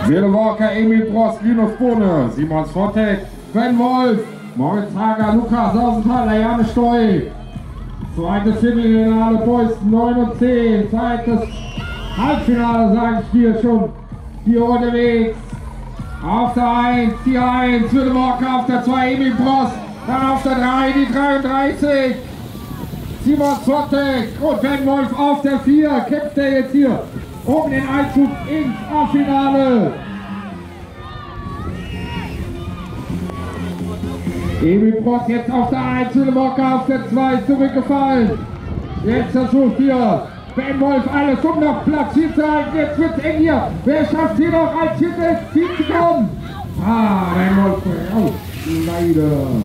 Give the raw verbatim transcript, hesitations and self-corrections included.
Wille Walker, Emil Prost, Linus Bohne, Simon Svontek, Ben Wolf, Moritz Hager, Lukas Sausenthaler, Janne Steu. Zweites Viertelfinale Preußen neun und zehn. Zweites Halbfinale, sage ich hier schon. Hier unterwegs. Auf der eins, die eins, Wille Walker auf der zwei, Emil Prost. Dann auf der drei, die dreiunddreißig. Simon Svontek und Ben Wolf auf der vier. Kämpft er jetzt hier um den Einzug ins A-Finale. Emil Prost jetzt auf der eins, Wille Walker auf der zwei, zurückgefallen. Jetzt versucht hier Ben Wolf alles, um noch Platz hier zu halten. Jetzt wird es eng hier. Wer schafft hier noch als viertes Ziel zu kommen? Ah, Ben Wolf raus, leider.